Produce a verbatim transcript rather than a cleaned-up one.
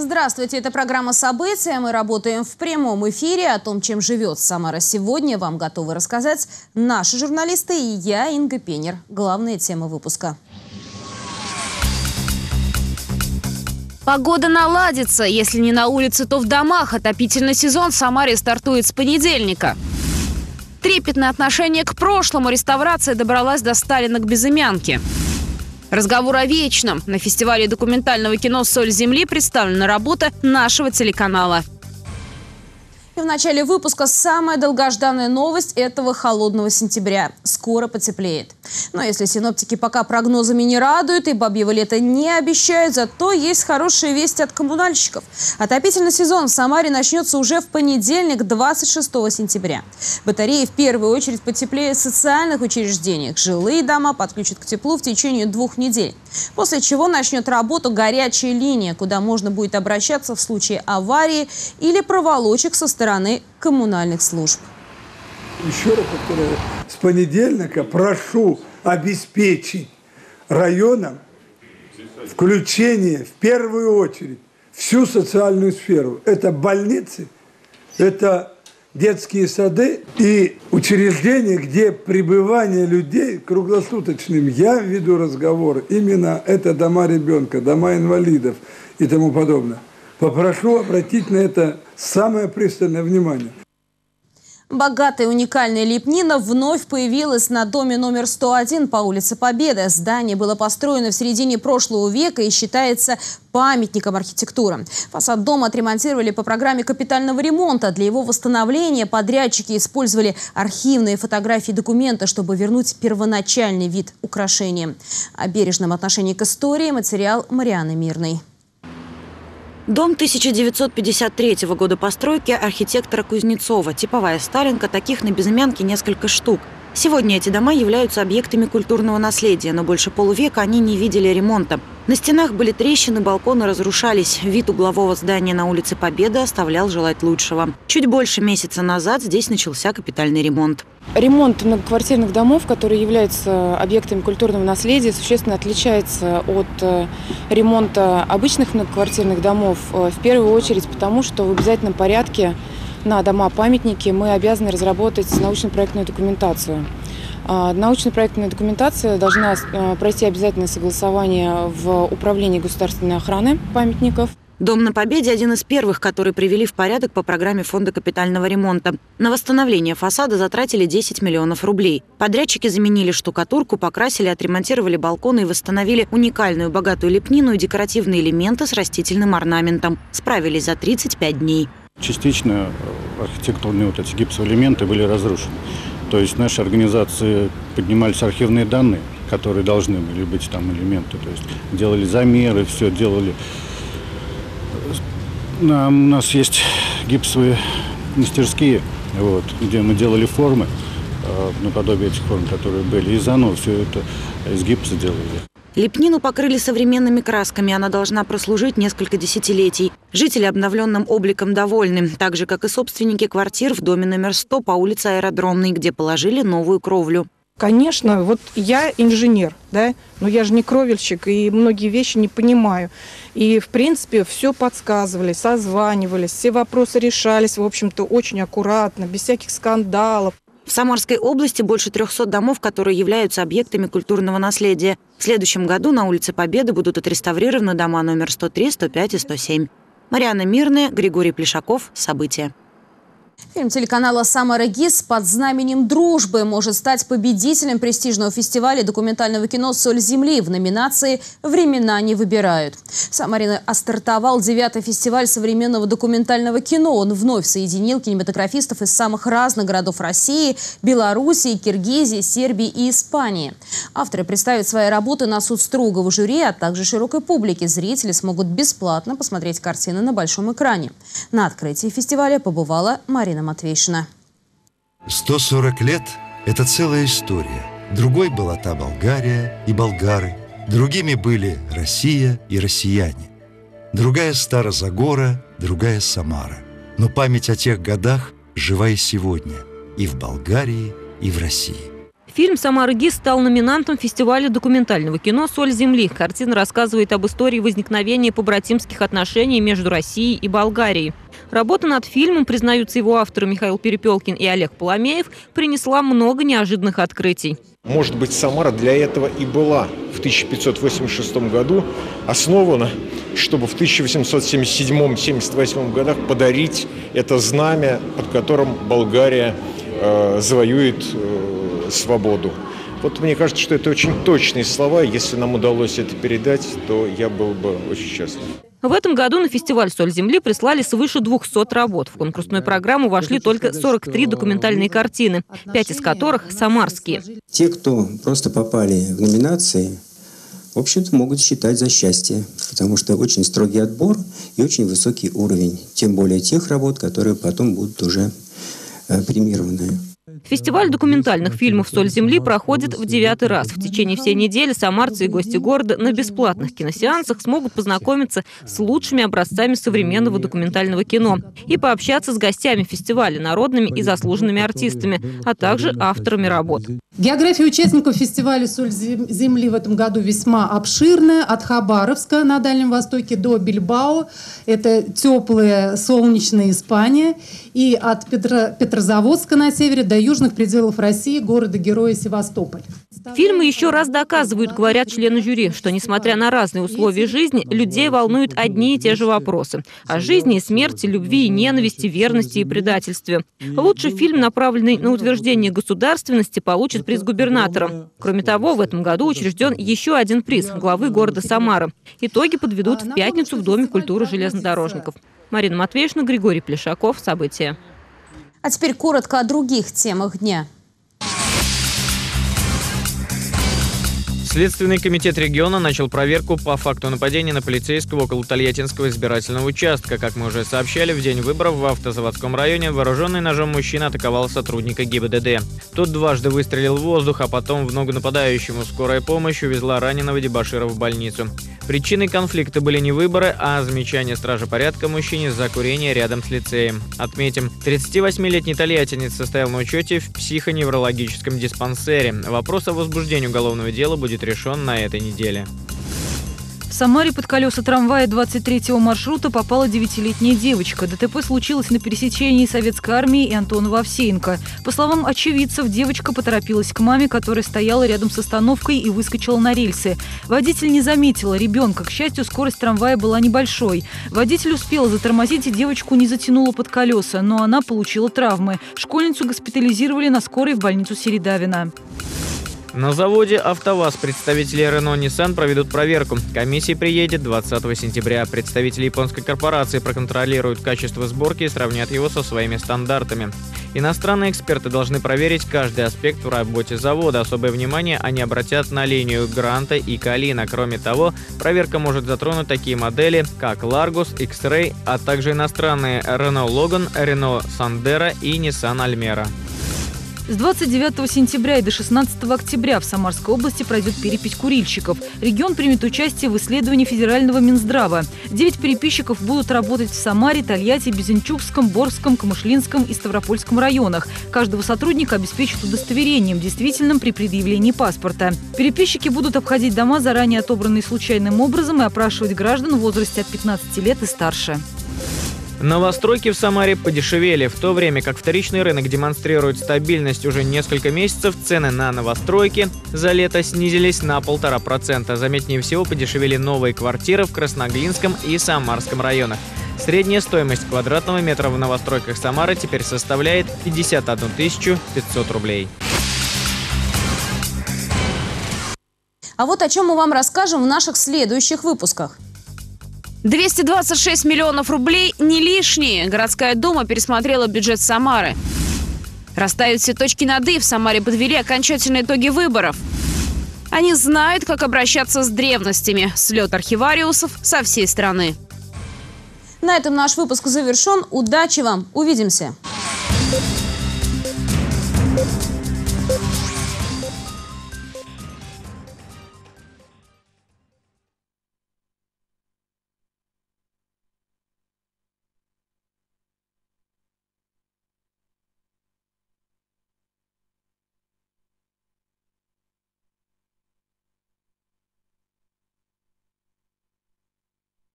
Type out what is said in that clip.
Здравствуйте, это программа «События». Мы работаем в прямом эфире. О том, чем живет Самара сегодня, вам готовы рассказать наши журналисты и я, Инга Пенер. Главные темы выпуска. Погода наладится. Если не на улице, то в домах. Отопительный сезон в Самаре стартует с понедельника. Трепетное отношение к прошлому. Реставрация добралась до Сталина-к-Безымянке. Разговор о вечном. На фестивале документального кино «Соль земли» представлена работа нашего телеканала. И в начале выпуска самая долгожданная новость этого холодного сентября. Скоро потеплеет. Но если синоптики пока прогнозами не радуют и бабьего лета не обещают, зато есть хорошие вести от коммунальщиков. Отопительный сезон в Самаре начнется уже в понедельник, двадцать шестого сентября. Батареи в первую очередь потеплеют в социальных учреждениях. Жилые дома подключат к теплу в течение двух недель. После чего начнет работу горячая линия, куда можно будет обращаться в случае аварии или проволочек со стороны коммунальных служб. Еще раз повторяю, с понедельника прошу обеспечить районам включение в первую очередь всю социальную сферу. Это больницы, это детские сады и учреждения, где пребывание людей круглосуточным. Я веду разговор, именно это дома ребенка, дома инвалидов и тому подобное. Попрошу обратить на это самое пристальное внимание. Богатая уникальная лепнина вновь появилась на доме номер сто один по улице Победы. Здание было построено в середине прошлого века и считается памятником архитектуры. Фасад дома отремонтировали по программе капитального ремонта. Для его восстановления подрядчики использовали архивные фотографии и документы, чтобы вернуть первоначальный вид украшения. О бережном отношении к истории материал Марианы Мирной. Дом тысяча девятьсот пятьдесят третьего года постройки архитектора Кузнецова. Типовая сталинка, таких на Безымянке несколько штук. Сегодня эти дома являются объектами культурного наследия, но больше полувека они не видели ремонта. На стенах были трещины, балконы разрушались. Вид углового здания на улице Победы оставлял желать лучшего. Чуть больше месяца назад здесь начался капитальный ремонт. Ремонт многоквартирных домов, которые являются объектами культурного наследия, существенно отличается от ремонта обычных многоквартирных домов. В первую очередь потому, что в обязательном порядке на дома-памятники мы обязаны разработать научно-проектную документацию. Научно-проектная документация должна пройти обязательное согласование в Управлении государственной охраны памятников. Дом на Победе – один из первых, которые привели в порядок по программе Фонда капитального ремонта. На восстановление фасада затратили десять миллионов рублей. Подрядчики заменили штукатурку, покрасили, отремонтировали балконы и восстановили уникальную богатую лепнину и декоративные элементы с растительным орнаментом. Справились за тридцать пять дней. Частично архитектурные вот эти гипсовые элементы были разрушены. То есть в нашей организации поднимались архивные данные, которые должны были быть там элементы. То есть делали замеры, все делали. У нас есть гипсовые мастерские, вот, где мы делали формы, наподобие этих форм, которые были. И заново все это из гипса делали. Лепнину покрыли современными красками. Она должна прослужить несколько десятилетий. Жители обновленным обликом довольны, так же, как и собственники квартир в доме номер сто по улице Аэродромной, где положили новую кровлю. Конечно, вот я инженер, да, но я же не кровельщик и многие вещи не понимаю. И, в принципе, все подсказывали, созванивались, все вопросы решались, в общем-то, очень аккуратно, без всяких скандалов. В Самарской области больше трехсот домов, которые являются объектами культурного наследия. В следующем году на улице Победы будут отреставрированы дома номер сто три, сто пять и сто семь. Мариана Мирная, Григорий Плешаков. События. Фильм телеканала «Самара ГИС» под знаменем дружбы может стать победителем престижного фестиваля документального кино «Соль земли» в номинации «Времена не выбирают». В Самаре стартовал девятый фестиваль современного документального кино. Он вновь соединил кинематографистов из самых разных городов России, Белоруссии, Киргизии, Сербии и Испании. Авторы представят свои работы на суд строгого жюри, а также широкой публике. Зрители смогут бесплатно посмотреть картины на большом экране. На открытии фестиваля побывала Марина Матвейшина. сто сорок лет – это целая история. Другой была та Болгария и болгары. Другими были Россия и россияне. Другая Стара Загора, другая Самара. Но память о тех годах жива и сегодня. И в Болгарии, и в России. Фильм «Самара ГИС» стал номинантом фестиваля документального кино «Соль земли». Картина рассказывает об истории возникновения побратимских отношений между Россией и Болгарией. Работа над фильмом, признаются его авторы Михаил Перепелкин и Олег Поломеев, принесла много неожиданных открытий. Может быть, Самара для этого и была в тысяча пятьсот восемьдесят шестом году основана, чтобы в тысяча восемьсот семьдесят седьмом — семьдесят восьмом годах подарить это знамя, под которым Болгария э, завоюет э, свободу. Вот мне кажется, что это очень точные слова. Если нам удалось это передать, то я был бы очень счастлив. В этом году на фестиваль «Соль земли» прислали свыше двухсот работ. В конкурсную программу вошли только сорок три документальные картины, пять из которых самарские. Те, кто просто попали в номинации, в общем-то, могут считать за счастье, потому что очень строгий отбор и очень высокий уровень. Тем более тех работ, которые потом будут уже э, премированы. Фестиваль документальных фильмов «Соль земли» проходит в девятый раз. В течение всей недели самарцы и гости города на бесплатных киносеансах смогут познакомиться с лучшими образцами современного документального кино и пообщаться с гостями фестиваля, народными и заслуженными артистами, а также авторами работ. География участников фестиваля «Соль земли» в этом году весьма обширная. От Хабаровска на Дальнем Востоке до Бильбао. Это теплая, солнечная Испания. И от Петро... Петрозаводска на севере до южных пределов России, города-героя Севастополь. Фильмы еще раз доказывают, говорят члены жюри, что, несмотря на разные условия жизни, людей волнуют одни и те же вопросы. О жизни и смерти, любви и ненависти, верности и предательстве. Лучший фильм, направленный на утверждение государственности, получит приз губернатора. Кроме того, в этом году учрежден еще один приз – главы города Самары. Итоги подведут в пятницу в Доме культуры железнодорожников. Марина Матвеевна, Григорий Плешаков. События. А теперь коротко о других темах дня. Следственный комитет региона начал проверку по факту нападения на полицейского около Тольяттинского избирательного участка. Как мы уже сообщали, в день выборов в Автозаводском районе вооруженный ножом мужчина атаковал сотрудника ГИБДД. Тот дважды выстрелил в воздух, а потом в ногу нападающему. Скорая помощь увезла раненого дебошира в больницу. Причиной конфликта были не выборы, а замечание стражи порядка мужчине за курение рядом с лицеем. Отметим, тридцативосьмилетний тольяттинец состоял на учете в психоневрологическом диспансере. Вопрос о возбуждении уголовного дела будет решен на этой неделе. В Самаре под колеса трамвая двадцать третьего маршрута попала девятилетняя девочка. ДТП случилось на пересечении Советской армии и Антонова Овсеенко. По словам очевидцев, девочка поторопилась к маме, которая стояла рядом с остановкой, и выскочила на рельсы. Водитель не заметила ребенка. К счастью, скорость трамвая была небольшой. Водитель успел затормозить, и девочку не затянуло под колеса, но она получила травмы. Школьницу госпитализировали на скорой в больницу Середавина. На заводе «АвтоВАЗ» представители Renault-Nissan проведут проверку. Комиссия приедет двадцатого сентября. Представители японской корпорации проконтролируют качество сборки и сравнят его со своими стандартами. Иностранные эксперты должны проверить каждый аспект в работе завода. Особое внимание они обратят на линию Гранта и Калина. Кроме того, проверка может затронуть такие модели, как Largus, X-Ray, а также иностранные Renault Logan, Renault Sandero и Nissan Almera. С двадцать девятого сентября и до шестнадцатого октября в Самарской области пройдет перепись курильщиков. Регион примет участие в исследовании федерального Минздрава. Девять переписчиков будут работать в Самаре, Тольятти, Безенчукском, Борском, Камышлинском и Ставропольском районах. Каждого сотрудника обеспечат удостоверением, действительным при предъявлении паспорта. Переписчики будут обходить дома, заранее отобранные случайным образом, и опрашивать граждан в возрасте от пятнадцати лет и старше. Новостройки в Самаре подешевели. В то время как вторичный рынок демонстрирует стабильность уже несколько месяцев, цены на новостройки за лето снизились на полтора процента. Заметнее всего подешевели новые квартиры в Красноглинском и Самарском районах. Средняя стоимость квадратного метра в новостройках Самары теперь составляет пятьдесят одну тысячу пятьсот рублей. А вот о чем мы вам расскажем в наших следующих выпусках. двести двадцать шесть миллионов рублей не лишние. Городская дума пересмотрела бюджет Самары. Расставят все точки над «и». В Самаре подвели окончательные итоги выборов. Они знают, как обращаться с древностями. Слет архивариусов со всей страны. На этом наш выпуск завершен. Удачи вам. Увидимся.